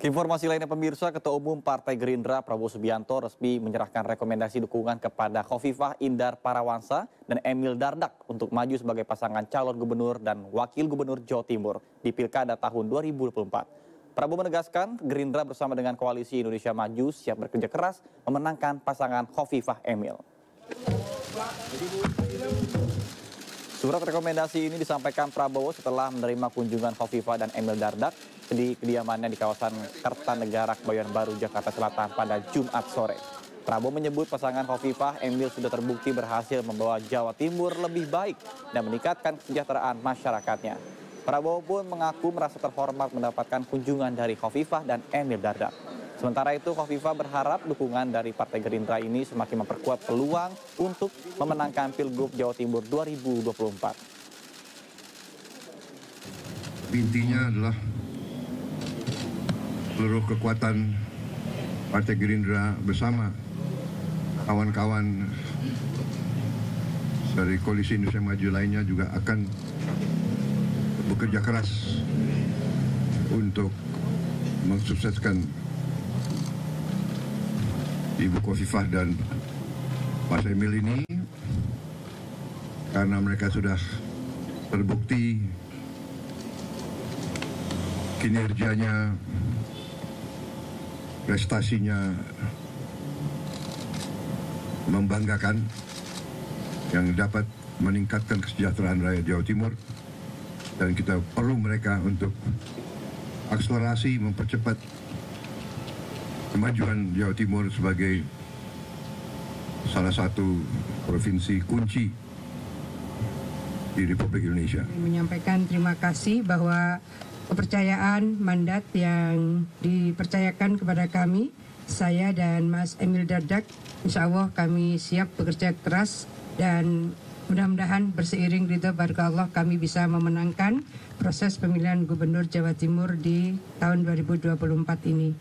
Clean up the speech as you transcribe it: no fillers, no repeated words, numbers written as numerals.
Informasi lainnya pemirsa, Ketua Umum Partai Gerindra Prabowo Subianto resmi menyerahkan rekomendasi dukungan kepada Khofifah Indar Parawansa dan Emil Dardak untuk maju sebagai pasangan calon gubernur dan wakil gubernur Jawa Timur di Pilkada tahun 2024. Prabowo menegaskan Gerindra bersama dengan Koalisi Indonesia Maju siap bekerja keras memenangkan pasangan Khofifah Emil. Surat rekomendasi ini disampaikan Prabowo setelah menerima kunjungan Khofifah dan Emil Dardak di kediamannya di kawasan Kertanegara, Kebayoran Baru, Jakarta Selatan pada Jumat sore. Prabowo menyebut pasangan Khofifah Emil sudah terbukti berhasil membawa Jawa Timur lebih baik dan meningkatkan kesejahteraan masyarakatnya. Prabowo pun mengaku merasa terhormat mendapatkan kunjungan dari Khofifah dan Emil Dardak. Sementara itu, Khofifah berharap dukungan dari Partai Gerindra ini semakin memperkuat peluang untuk memenangkan Pilgub Jawa Timur 2024. Intinya adalah seluruh kekuatan Partai Gerindra bersama kawan-kawan dari Koalisi Indonesia Maju lainnya juga akan bekerja keras untuk mensukseskan Ibu Khofifah dan Mas Emil ini, karena mereka sudah terbukti kinerjanya, prestasinya membanggakan yang dapat meningkatkan kesejahteraan rakyat Jawa Timur, dan kita perlu mereka untuk akselerasi mempercepat kemajuan Jawa Timur sebagai salah satu provinsi kunci di Republik Indonesia. Menyampaikan terima kasih bahwa kepercayaan mandat yang dipercayakan kepada kami, saya dan Mas Emil Dardak, insya Allah kami siap bekerja keras dan mudah-mudahan berseiring ridho barokah Allah kami bisa memenangkan proses pemilihan Gubernur Jawa Timur di tahun 2024 ini.